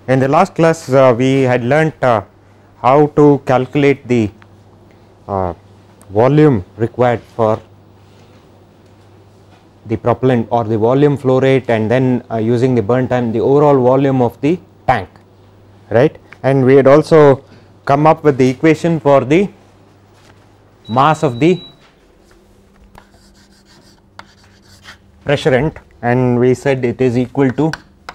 In the last class we had learnt how to calculate the volume required for the propellant or the volume flow rate, and then using the burn time the overall volume of the tank, right. And we had also come up with the equation for the mass of the pressurant, and we said it is equal to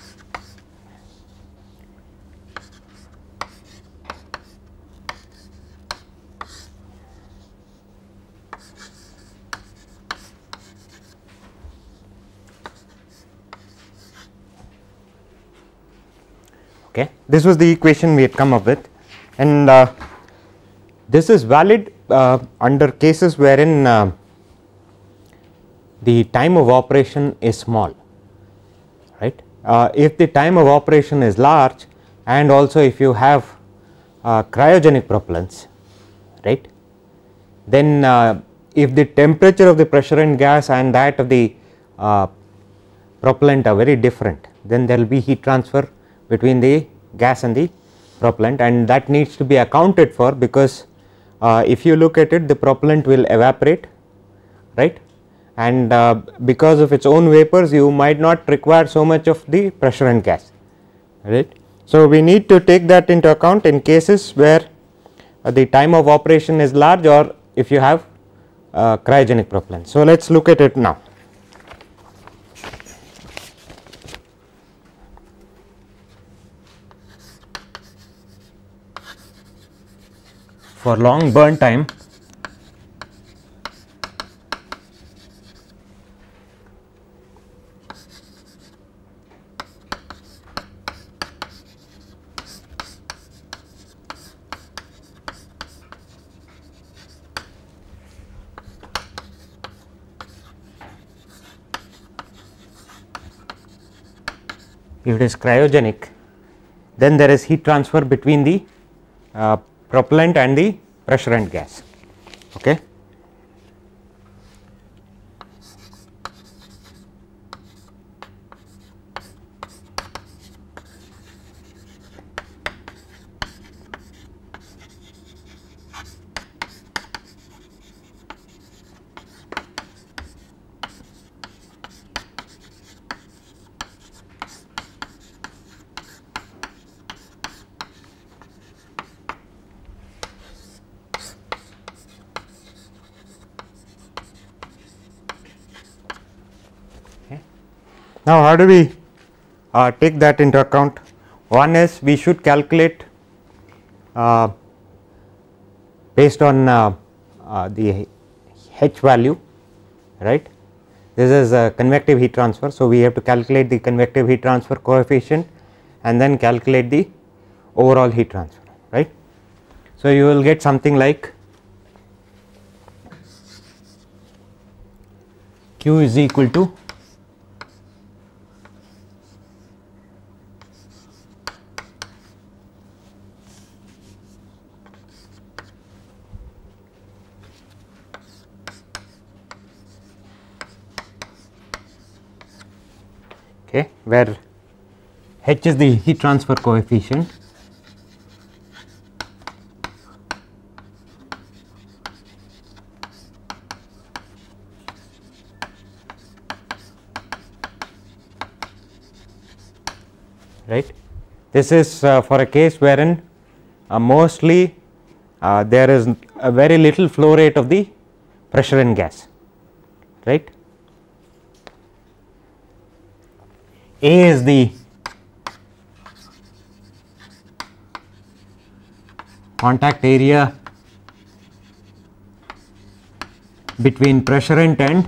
okay. This was the equation we had come up with, and this is valid under cases wherein the time of operation is small, right. If the time of operation is large, and also if you have cryogenic propellants, right, then if the temperature of the pressurant gas and that of the propellant are very different, then there will be heat transfer between the gas and the propellant, and that needs to be accounted for, because if you look at it, the propellant will evaporate, right, and because of its own vapors you might not require so much of the pressurant gas, right. So we need to take that into account in cases where the time of operation is large, or if you have cryogenic propellant. So let us look at it now. For long burn time, if it is cryogenic, then there is heat transfer between the propellant and the pressurant gas, okay. Now, how do we take that into account? One is we should calculate based on the H value, right. This is a convective heat transfer. So, we have to calculate the convective heat transfer coefficient and then calculate the overall heat transfer, right. So, you will get something like Q is equal to where H is the heat transfer coefficient, right. This is for a case wherein mostly there is a very little flow rate of the pressurant gas, right. A is the contact area between pressurant and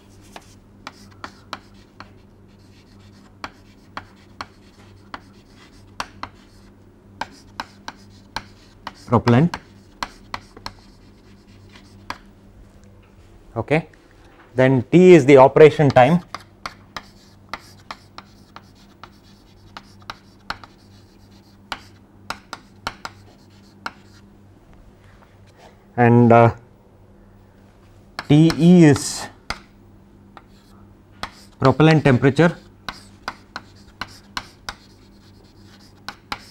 propellant, okay. Then T is the operation time, and TE is propellant temperature,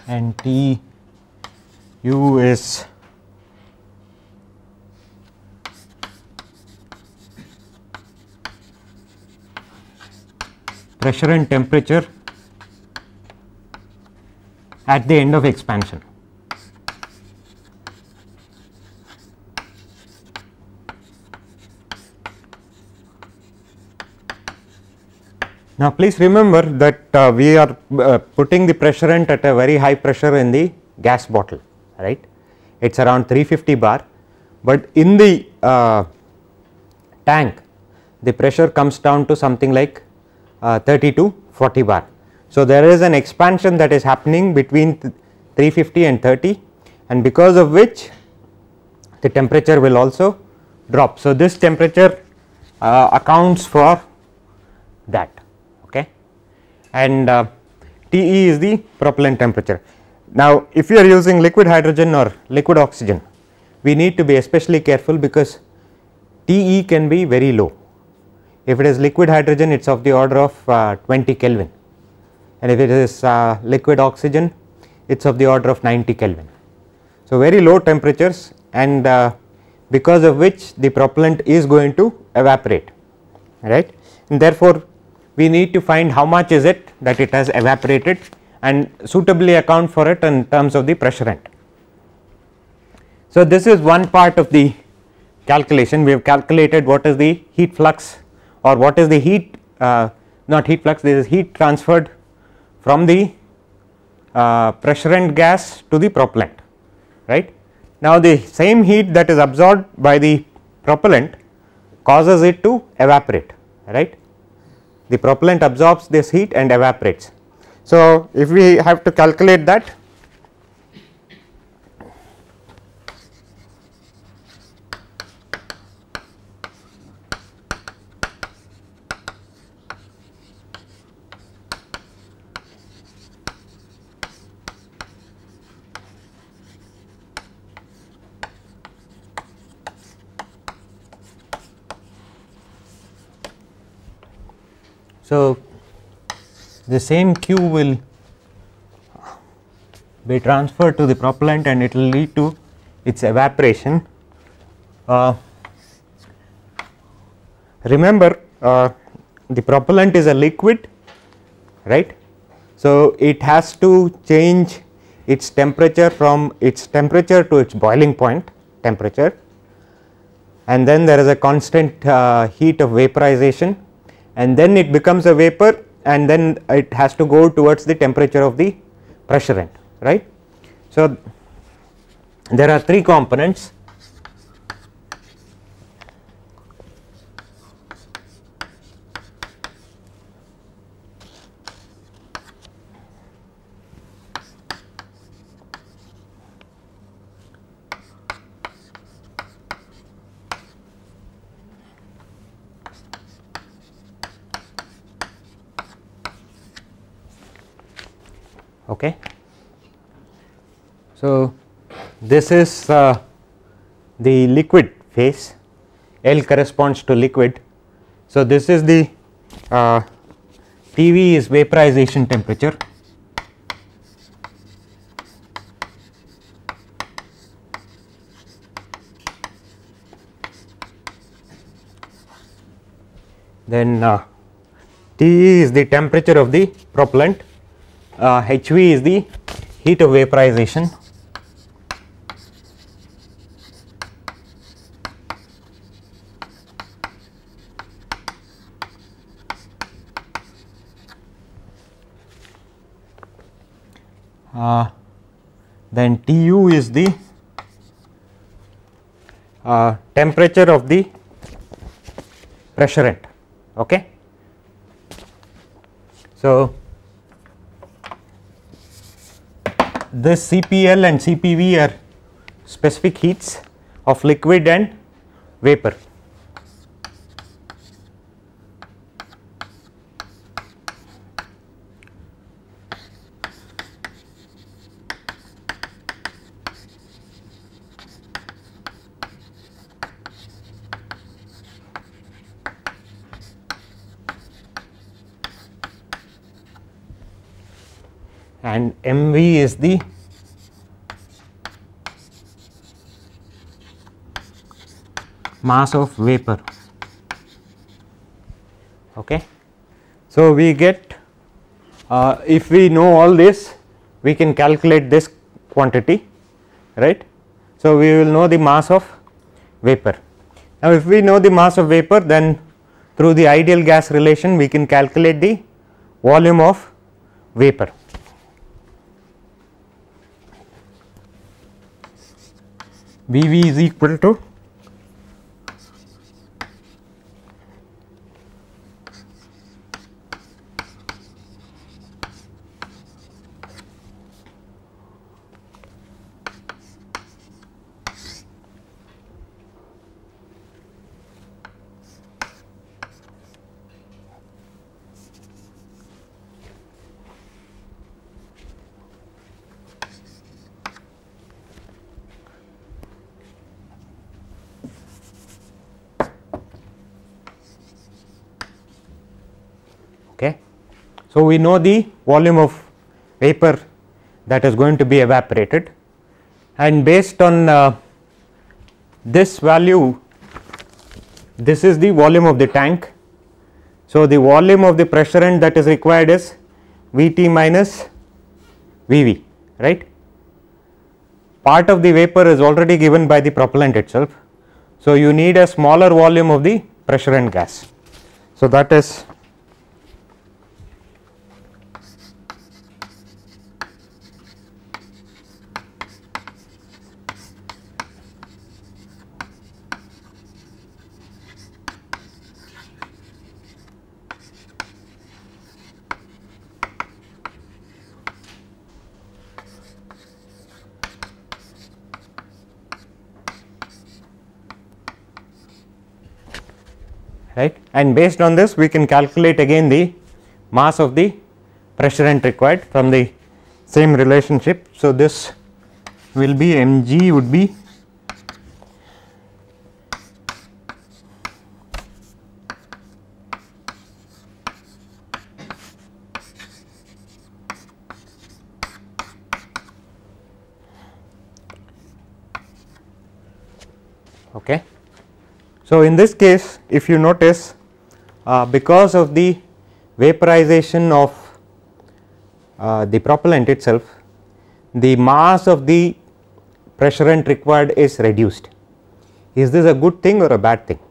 and T u is pressure and temperature at the end of expansion. Now please remember that we are putting the pressurant at a very high pressure in the gas bottle, right. It is around 350 bar, but in the tank the pressure comes down to something like 30 to 40 bar. So there is an expansion that is happening between 350 and 30, and because of which the temperature will also drop. So this temperature accounts for that, okay, and TE is the propellant temperature. Now if you are using liquid hydrogen or liquid oxygen, we need to be especially careful because TE can be very low. If it is liquid hydrogen, it is of the order of 20 Kelvin, and if it is liquid oxygen, it is of the order of 90 Kelvin. So very low temperatures, and because of which the propellant is going to evaporate, right, and therefore we need to find how much is it that it has evaporated and suitably account for it in terms of the pressurant. So this is one part of the calculation. We have calculated what is the heat flux, or what is the heat, not heat flux, this is heat transferred from the pressurant gas to the propellant, right. Now the same heat that is absorbed by the propellant causes it to evaporate, right. The propellant absorbs this heat and evaporates. So if we have to calculate that, so the same Q will be transferred to the propellant and it will lead to its evaporation. Remember the propellant is a liquid, right. So it has to change its temperature from its temperature to its boiling point temperature, and then there is a constant heat of vaporization, and then it becomes a vapor, and then it has to go towards the temperature of the pressurant, right. So there are three components. Okay. So this is the liquid phase, L corresponds to liquid. So this is the PV is vaporization temperature, then TE is the temperature of the propellant, HV is the heat of vaporization, then TU is the temperature of the pressurant, okay. So this CPL and CPV are specific heats of liquid and vapor. and mv is the mass of vapor. Okay. So, we get if we know all this, we can calculate this quantity, right. So, we will know the mass of vapor. Now, if we know the mass of vapor, then through the ideal gas relation we can calculate the volume of vapor. Vv is equal to okay. So, we know the volume of vapor that is going to be evaporated, and based on this value, this is the volume of the tank. So, the volume of the pressure end that is required is Vt minus Vv, right. Part of the vapor is already given by the propellant itself. So, you need a smaller volume of the pressure end gas. So, that is right, and based on this we can calculate again the mass of the pressure end required from the same relationship. So, this will be mg would be okay. So, in this case if you notice, because of the vaporization of the propellant itself, the mass of the pressure end required is reduced. Is this a good thing or a bad thing?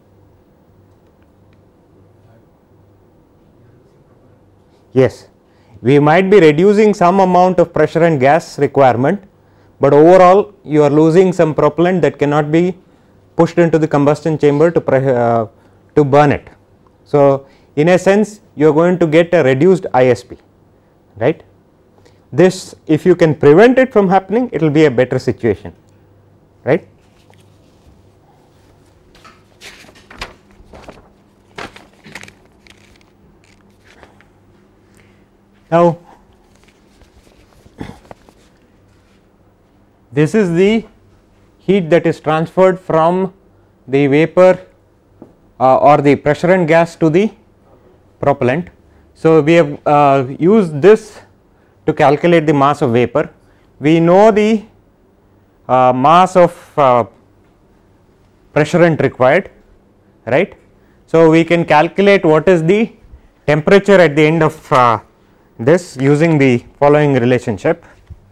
Yes, we might be reducing some amount of pressure and gas requirement, but overall you are losing some propellant that cannot be pushed into the combustion chamber to burn it. So, in a sense you are going to get a reduced ISP, right. This, if you can prevent it from happening, it will be a better situation, right. Now, this is the heat that is transferred from the vapor or the pressure and gas to the propellant. So, we have used this to calculate the mass of vapor. We know the mass of pressure end required, right. So, we can calculate what is the temperature at the end of this using the following relationship.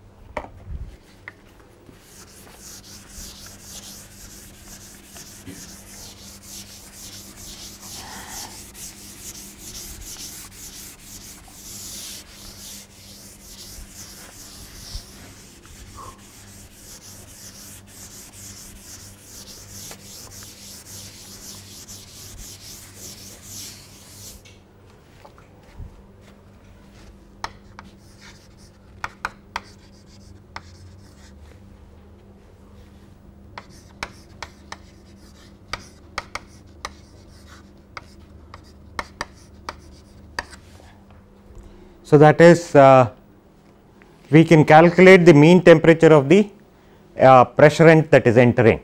So, that is we can calculate the mean temperature of the pressure end that is entering.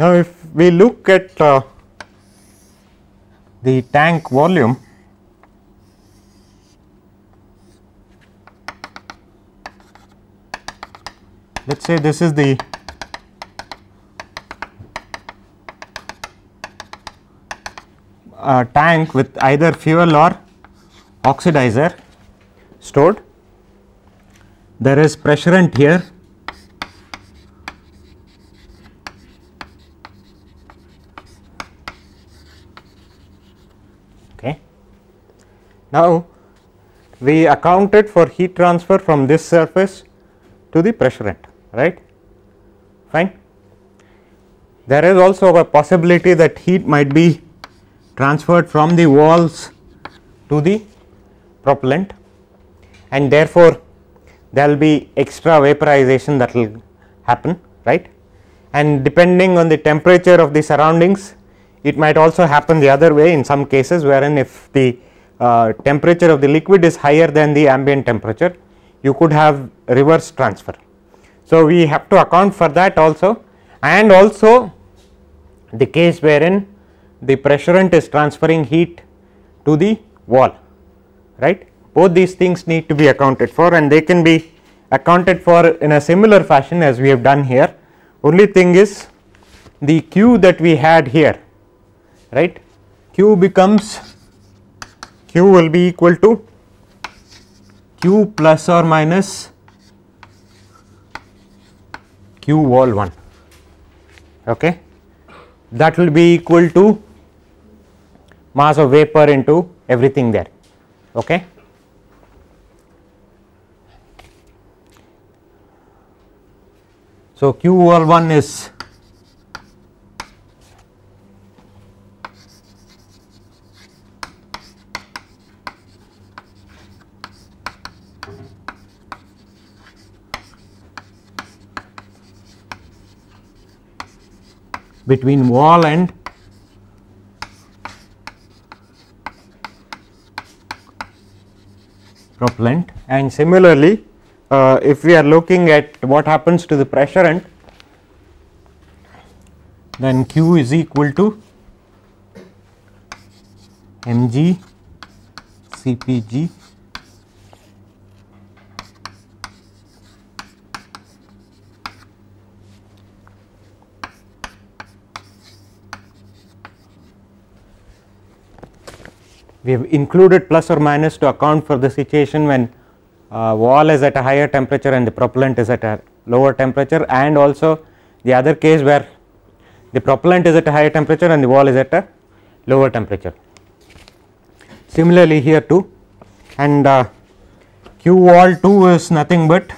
Now, if we look at the tank volume, let us say this is the tank with either fuel or oxidizer stored. There is pressurant here, okay. Now, we accounted for heat transfer from this surface to the pressurant, right, fine. There is also a possibility that heat might be transferred from the walls to the propellant, and therefore, there will be extra vaporization that will happen, right, and depending on the temperature of the surroundings, it might also happen the other way in some cases, wherein if the temperature of the liquid is higher than the ambient temperature, you could have reverse transfer. So, we have to account for that also, and also the case wherein the pressurant is transferring heat to the wall, right. Both these things need to be accounted for, and they can be accounted for in a similar fashion as we have done here. Only thing is the Q that we had here, right, Q becomes, Q will be equal to Q plus or minus Q wall 1, okay. That will be equal to mass of vapor into everything there, okay. So, Q wall 1 is between wall and propellant, and similarly if we are looking at what happens to the pressurant, then Q is equal to mg Cpg we have included plus or minus to account for the situation when wall is at a higher temperature and the propellant is at a lower temperature, and also the other case where the propellant is at a higher temperature and the wall is at a lower temperature. Similarly here too, and Q wall 2 is nothing but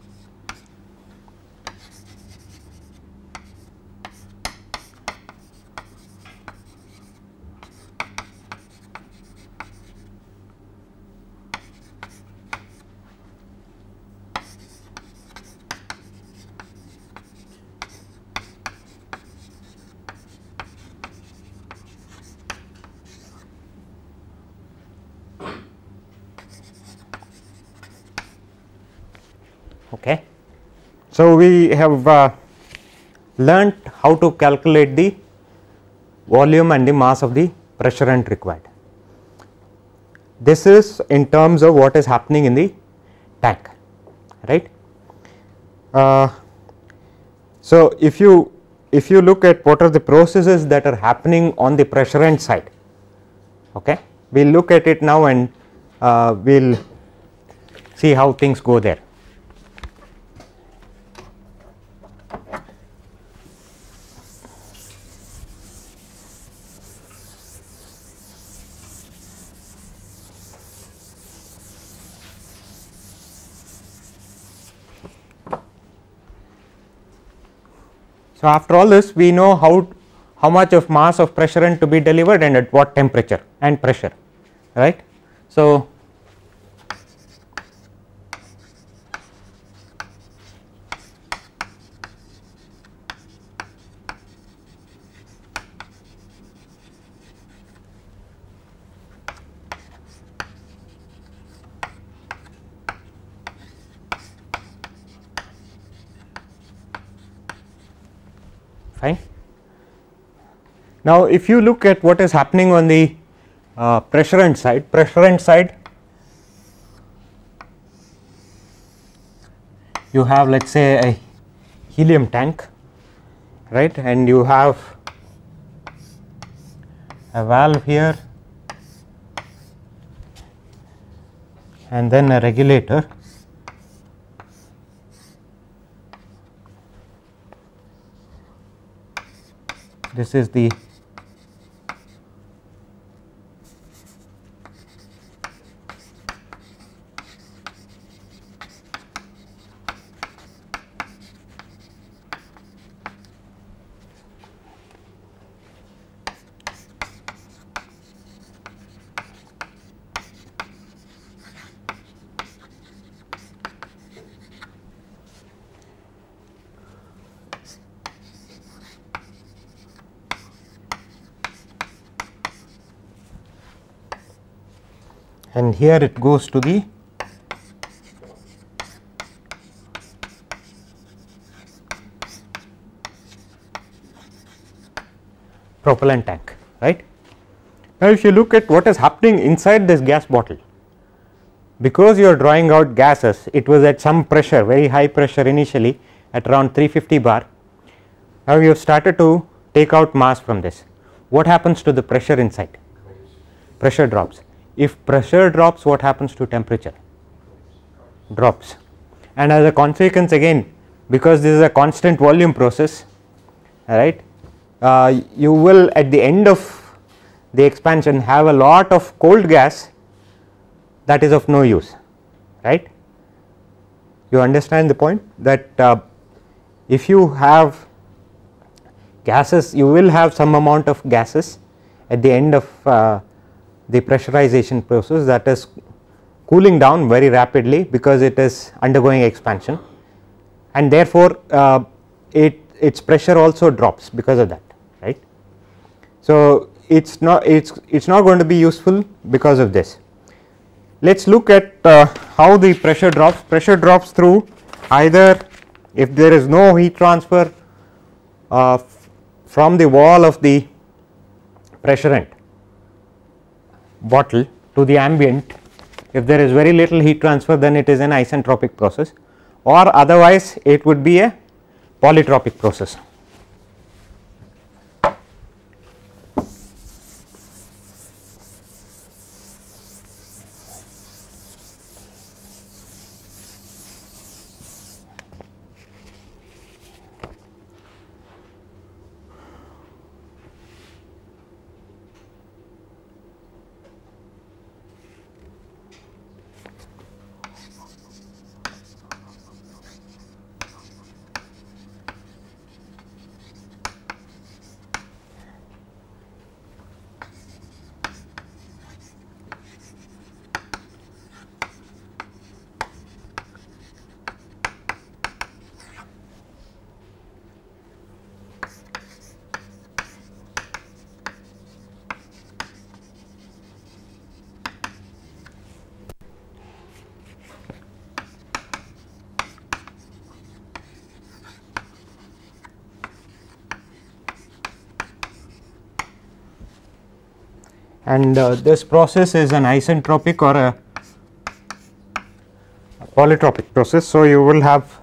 okay. So, we have learnt how to calculate the volume and the mass of the pressurant required. This is in terms of what is happening in the tank, right. So, if you look at what are the processes that are happening on the pressurant side, okay, we will look at it now and we will see how things go there. So, after all this, we know how much of mass of pressurant to be delivered and at what temperature and pressure, right. So, fine. Now, if you look at what is happening on the pressure end side, you have, let us say, a helium tank, right, and you have a valve here and then a regulator. This is the and here it goes to the propellant tank, right. Now, if you look at what is happening inside this gas bottle, because you are drawing out gases, it was at some pressure, very high pressure initially at around 350 bar. Now, you have started to take out mass from this. What happens to the pressure inside? Pressure drops. If pressure drops, what happens to temperature? Drops. And as a consequence, again, because this is a constant volume process, right, you will at the end of the expansion have a lot of cold gas that is of no use, right. You understand the point that if you have gases, you will have some amount of gases at the end of the pressurization process that is cooling down very rapidly because it is undergoing expansion, and therefore, its pressure also drops because of that, right. So, it's not going to be useful because of this. Let us look at how the pressure drops. Pressure drops through either, if there is no heat transfer from the wall of the pressure end bottle to the ambient. If there is very little heat transfer, then it is an isentropic process, or otherwise it would be a polytropic process. And this process is an isentropic or a polytropic process. So, you will have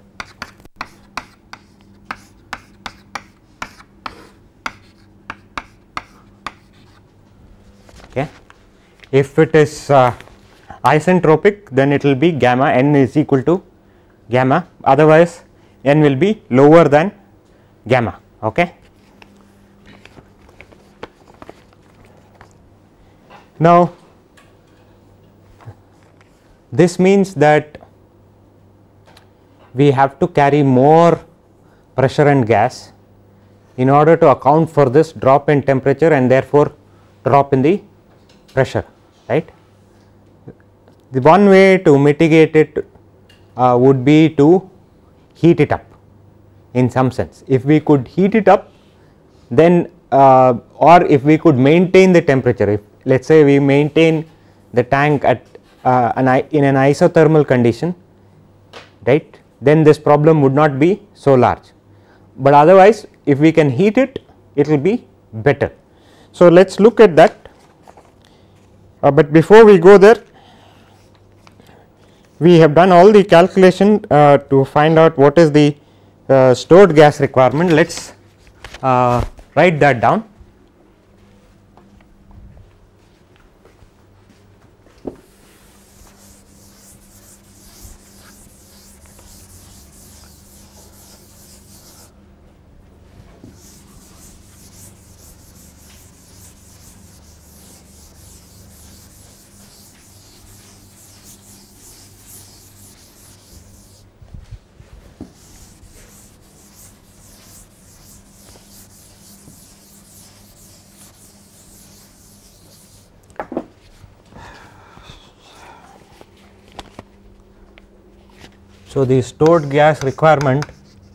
okay. If it is isentropic, then it will be gamma, n is equal to gamma, otherwise n will be lower than gamma. Okay. Now, this means that we have to carry more pressure and gas in order to account for this drop in temperature and therefore drop in the pressure, right. The one way to mitigate it would be to heat it up in some sense. If we could heat it up, then or if we could maintain the temperature, if let us say we maintain the tank at in an isothermal condition, right, then this problem would not be so large, but otherwise if we can heat it, it will be better. So, let us look at that, but before we go there, we have done all the calculation to find out what is the stored gas requirement. Let us write that down. So, the stored gas requirement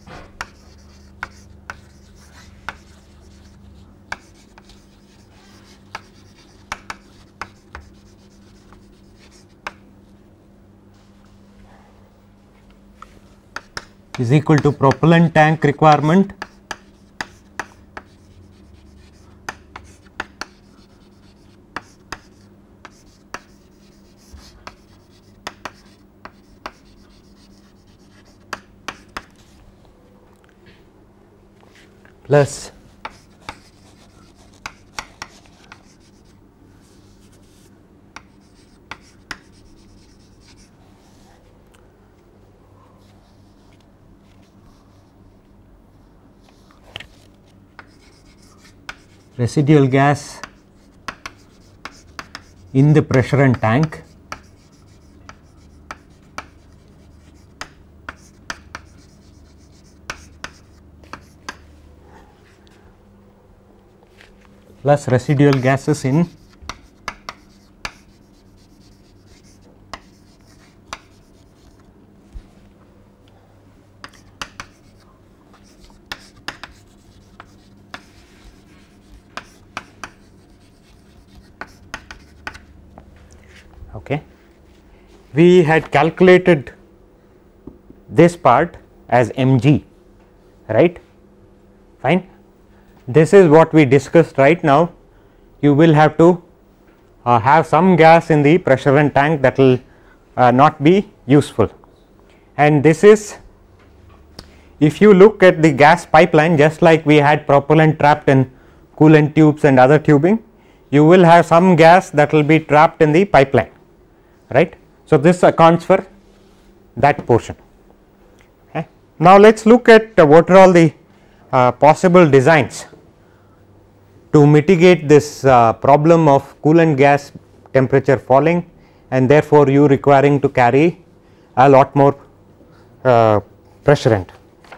is equal to propellant tank requirement plus residual gas in the pressurant tank plus residual gases in okay. We had calculated this part as mg, right, fine. This is what we discussed right now. You will have to have some gas in the pressurant tank, that will not be useful, and this is, if you look at the gas pipeline, just like we had propellant trapped in coolant tubes and other tubing, you will have some gas that will be trapped in the pipeline, right. So, this accounts for that portion. Okay. Now, let us look at what are all the possible designs to mitigate this problem of coolant gas temperature falling, and therefore, you requiring to carry a lot more pressurant.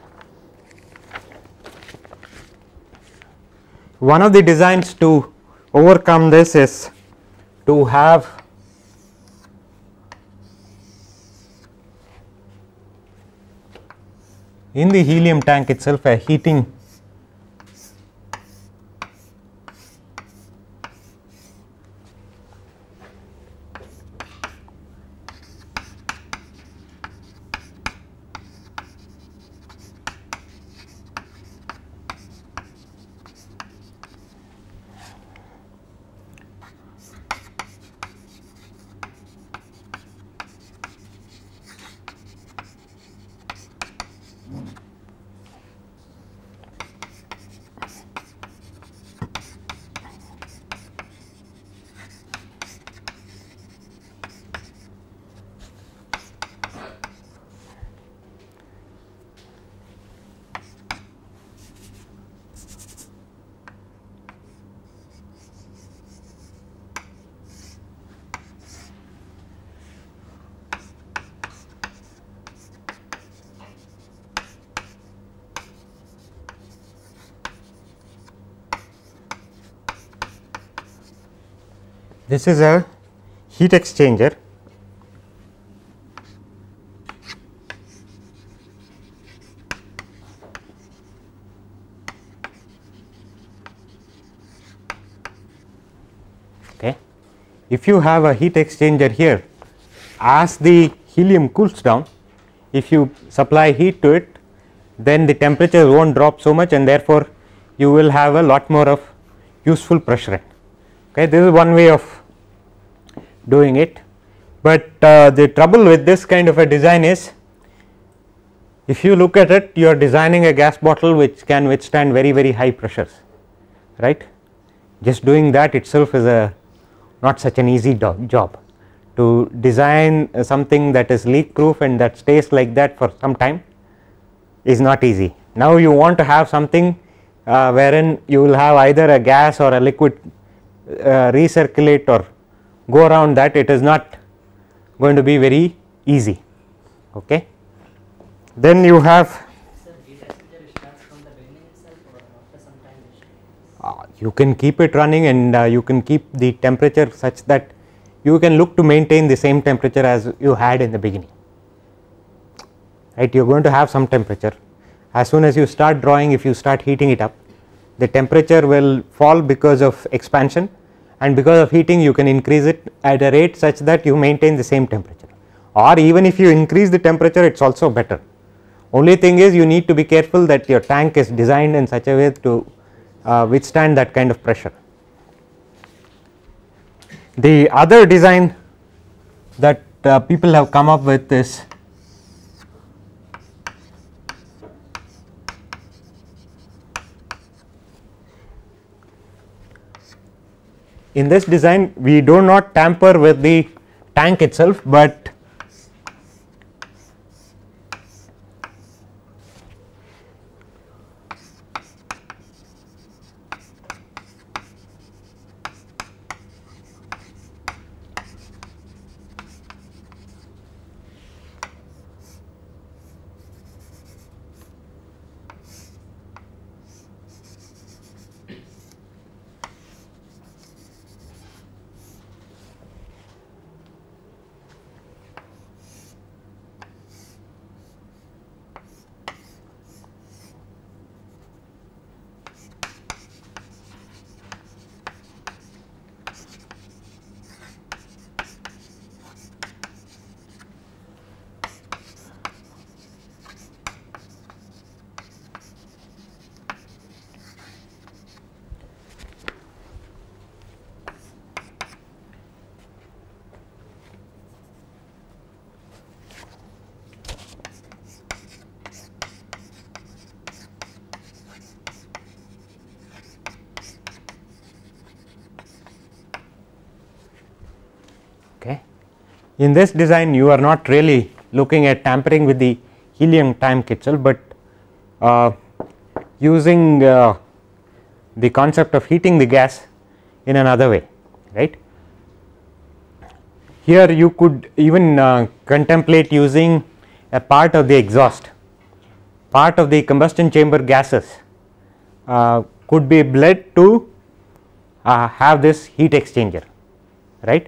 One of the designs to overcome this is to have in the helium tank itself a heating this is a heat exchanger. Okay. If you have a heat exchanger here, as the helium cools down, if you supply heat to it, then the temperature will not drop so much, and therefore, you will have a lot more of useful pressure end. Okay, this is one way of doing it, but the trouble with this kind of a design is, if you look at it, you are designing a gas bottle which can withstand very, very high pressures, right. Just doing that itself is a not such an easy job. To design something that is leak proof and that stays like that for some time is not easy. Now you want to have something wherein you will have either a gas or a liquid recirculate or go around that, it is not going to be very easy. Okay. Then you have, you can keep it running, and you can keep the temperature such that you can look to maintain the same temperature as you had in the beginning, right. You are going to have some temperature. As soon as you start drawing, if you start heating it up, the temperature will fall because of expansion, and because of heating you can increase it at a rate such that you maintain the same temperature, or even if you increase the temperature, it is also better. Only thing is, you need to be careful that your tank is designed in such a way to withstand that kind of pressure. The other design that people have come up with is in this design we do not tamper with the tank itself, but in this design you are not really looking at tampering with the helium tank itself, but using the concept of heating the gas in another way, right. Here you could even contemplate using a part of the exhaust, part of the combustion chamber gases could be bled to have this heat exchanger, right.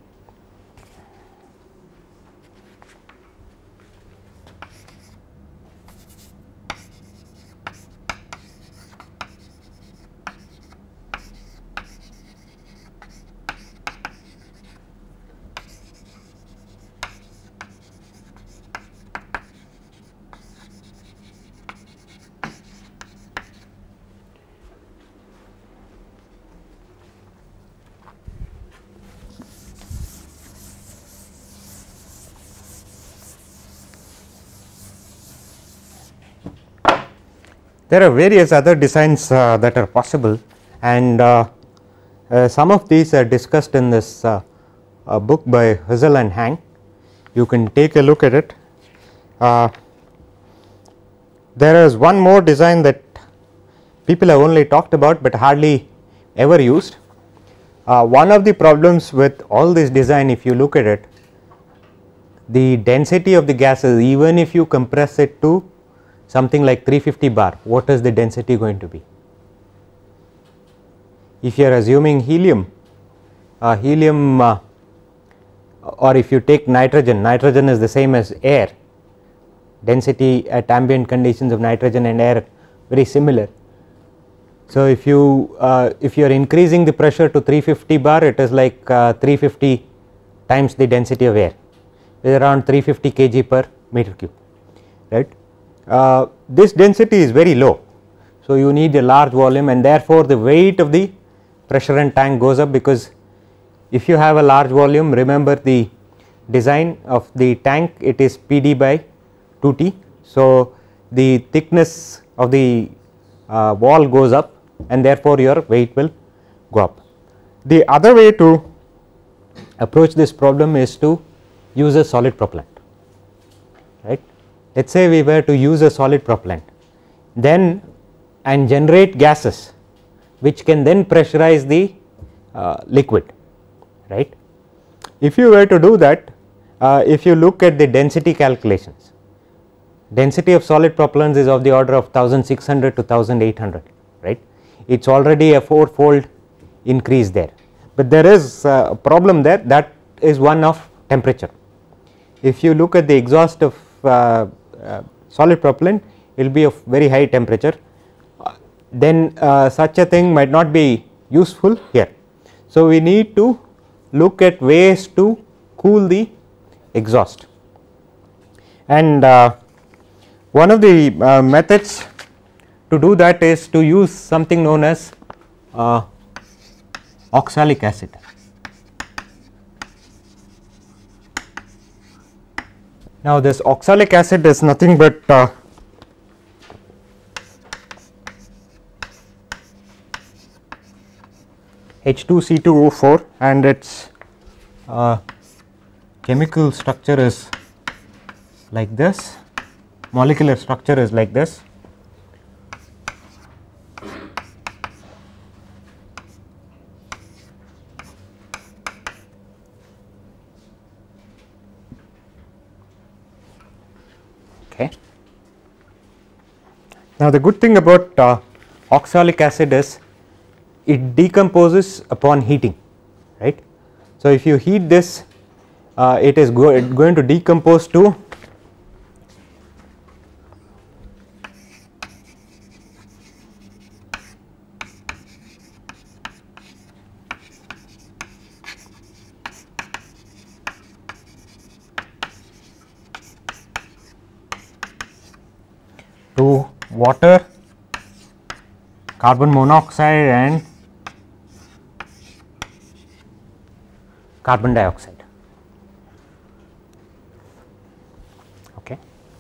There are various other designs that are possible, and some of these are discussed in this book by Hussel and Hang. You can take a look at it. There is one more design that people have only talked about but hardly ever used. One of the problems with all this design, if you look at it, the density of the gases, even if you compress it to something like 350 bar, what is the density going to be? If you are assuming helium, or if you take nitrogen, nitrogen is the same as air, density at ambient conditions of nitrogen and air very similar. So if you are increasing the pressure to 350 bar, it is like 350 times the density of air, it is around 350 kg per meter cube, right. This density is very low, so you need a large volume, and therefore the weight of the pressure in tank goes up, because if you have a large volume, remember the design of the tank, it is PD by 2T. So, the thickness of the wall goes up and therefore your weight will go up. The other way to approach this problem is to use a solid propellant, right. Let us say we were to use a solid propellant then and generate gases which can then pressurize the liquid, right. If you were to do that, if you look at the density calculations, density of solid propellants is of the order of 1600 to 1800, right. It is already a 4-fold increase there, but there is a problem there, that is one of temperature. If you look at the exhaust of solid propellant, it will be of very high temperature, then such a thing might not be useful here. So, we need to look at ways to cool the exhaust, and one of the methods to do that is to use something known as oxalic acid. Now, this oxalic acid is nothing but H2C2O4, and its chemical structure is like this, molecular structure is like this. Okay. Now, the good thing about oxalic acid is it decomposes upon heating, right. So, if you heat this, it is going to decompose to water, carbon monoxide and carbon dioxide. Okay.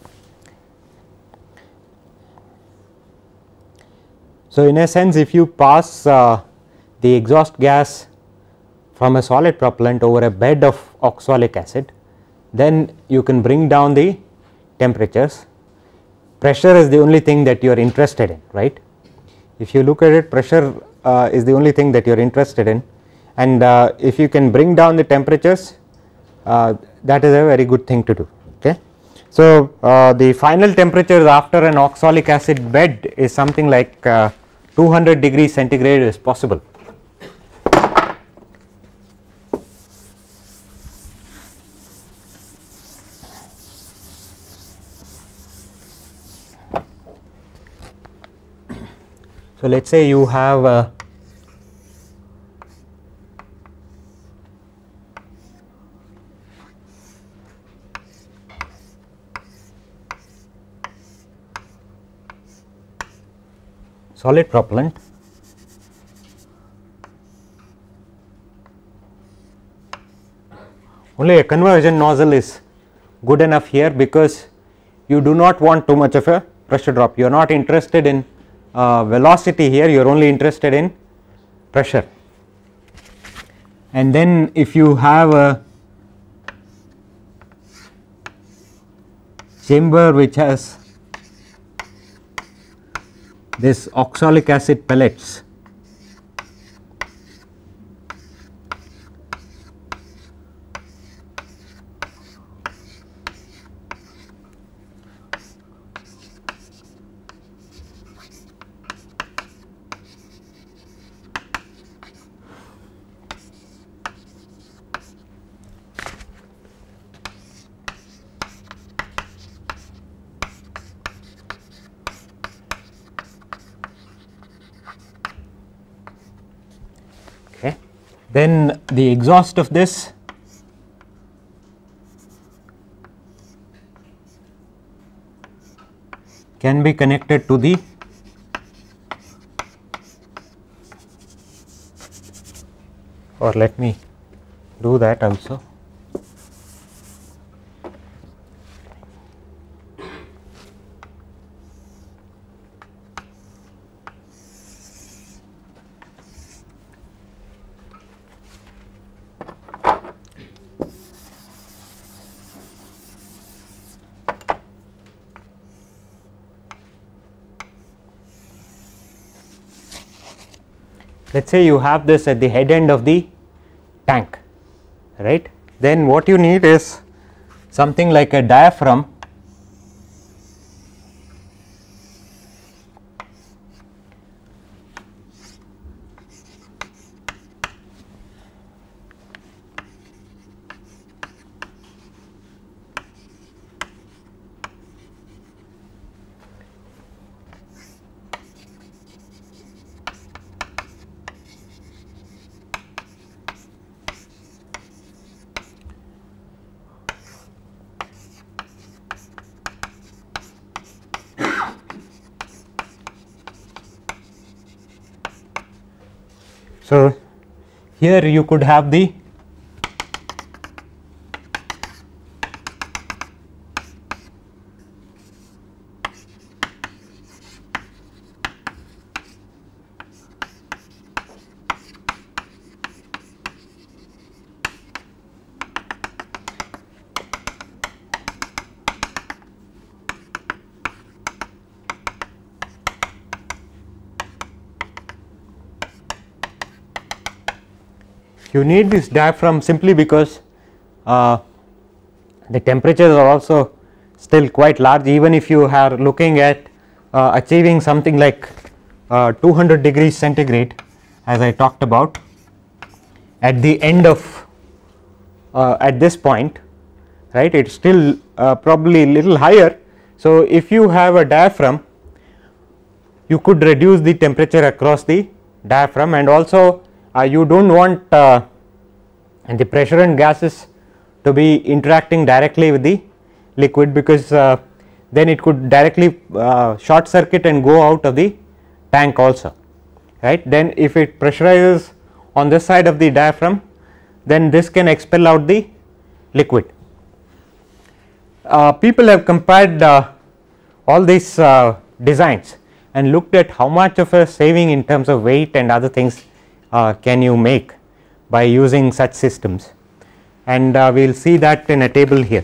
So, in a sense, if you pass the exhaust gas from a solid propellant over a bed of oxalic acid, then you can bring down the temperatures. Pressure is the only thing that you are interested in, right. If you look at it, pressure is the only thing that you are interested in, and if you can bring down the temperatures, that is a very good thing to do. Okay. So, the final temperatures after an oxalic acid bed is something like 200 degrees centigrade is possible. So, let us say you have a solid propellant only a conversion nozzle is good enough here, because you do not want too much of a pressure drop. You are not interested in velocity here, you are only interested in pressure. And then if you have a chamber which has this oxalic acid pellets, then the exhaust of this can be connected to the or let me do that also. Let us say you have this at the head end of the tank, right. Then what you need is something like a diaphragm So, here you could have the you need this diaphragm simply because the temperatures are also still quite large. Even if you are looking at achieving something like 200 degrees centigrade, as I talked about at the end of at this point, right, it is still probably a little higher. So, if you have a diaphragm, you could reduce the temperature across the diaphragm, and also you do not want the pressure and gases to be interacting directly with the liquid, because then it could directly short circuit and go out of the tank also, right. Then if it pressurizes on this side of the diaphragm, then this can expel out the liquid. People have compared all these designs and looked at how much of a saving in terms of weight and other things can you make by using such systems, and we will see that in a table here.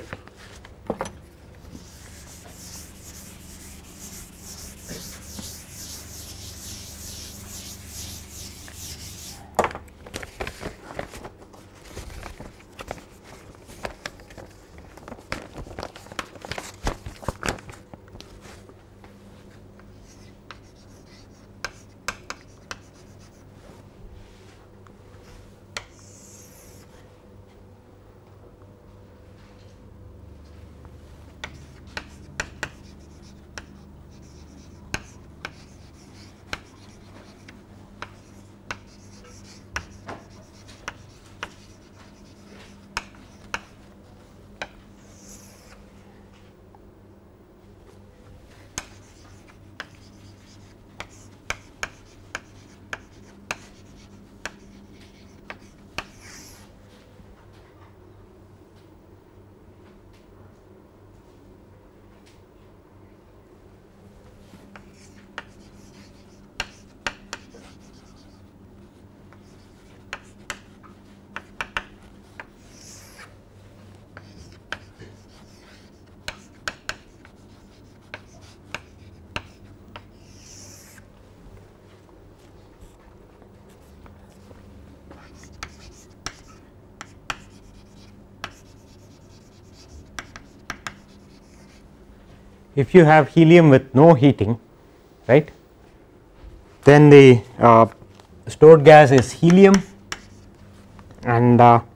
If you have helium with no heating, right, then the stored gas is helium, and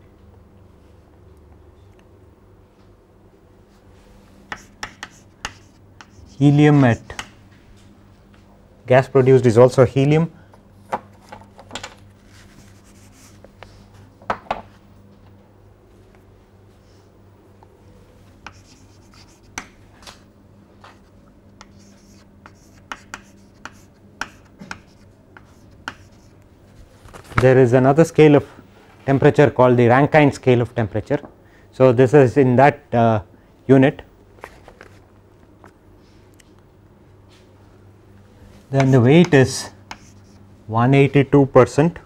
helium at gas produced is also helium. There is another scale of temperature called the Rankine scale of temperature. So, this is in that unit. Then the weight is 182%,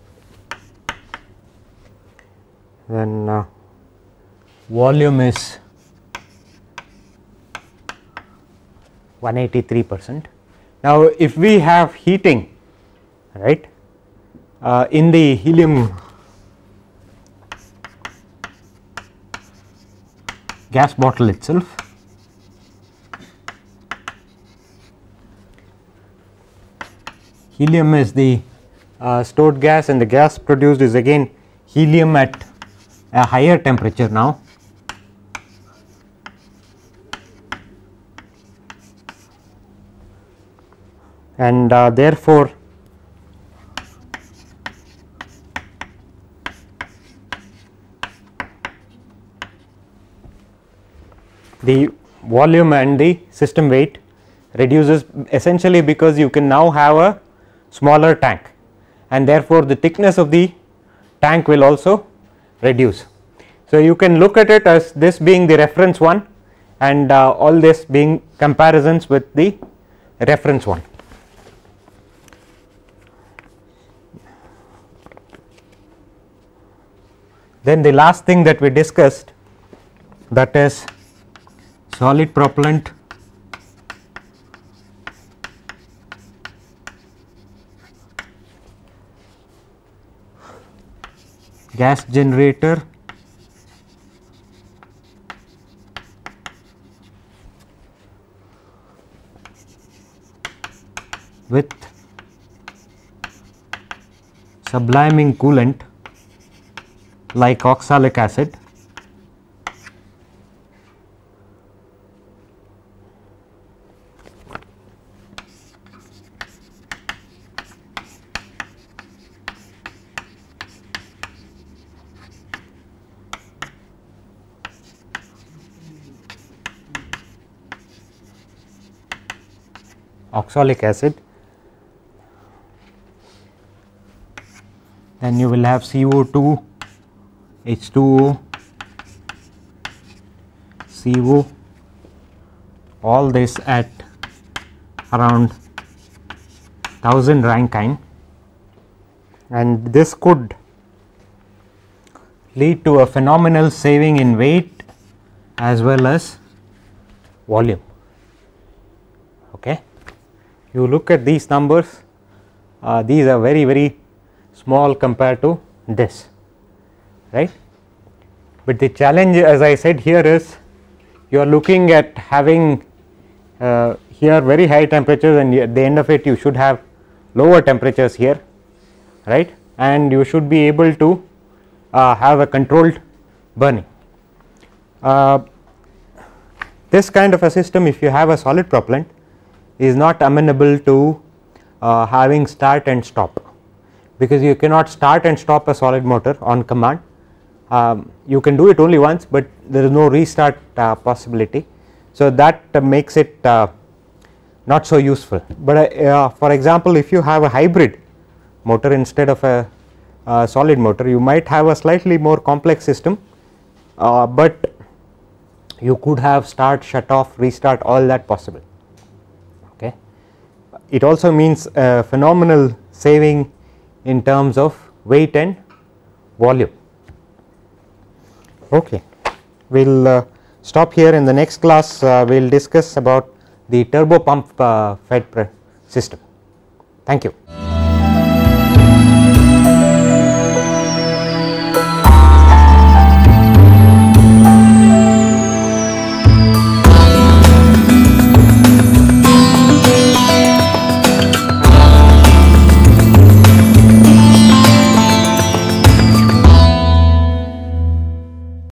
then volume is 183%. Now, if we have heating, right, in the helium gas bottle itself, helium is the stored gas and the gas produced is again helium at a higher temperature now. And therefore, the volume and the system weight reduces essentially because you can now have a smaller tank, and therefore, the thickness of the tank will also reduce. So, you can look at it as this being the reference one and all this being comparisons with the reference one. Then the last thing that we discussed, that is solid propellant gas generator with subliming coolant like oxalic acid. Oxalic acid, then you will have CO2, H2O, CO, all this at around 1000 Rankine, and this could lead to a phenomenal saving in weight as well as volume. Okay. You look at these numbers, these are very small compared to this, right. But the challenge, as I said here, is you are looking at having here very high temperatures, and at the end of it you should have lower temperatures here, right, and you should be able to have a controlled burning. This kind of a system, if you have a solid propellant, is not amenable to having start and stop, because you cannot start and stop a solid motor on command. You can do it only once, but there is no restart possibility. So, that makes it not so useful. But for example, if you have a hybrid motor instead of a solid motor, you might have a slightly more complex system, but you could have start, shut off, restart, all that possible. Okay. It also means a phenomenal saving in terms of weight and volume. Okay. We will stop here. In the next class we will discuss about the turbo pump fed system. Thank you.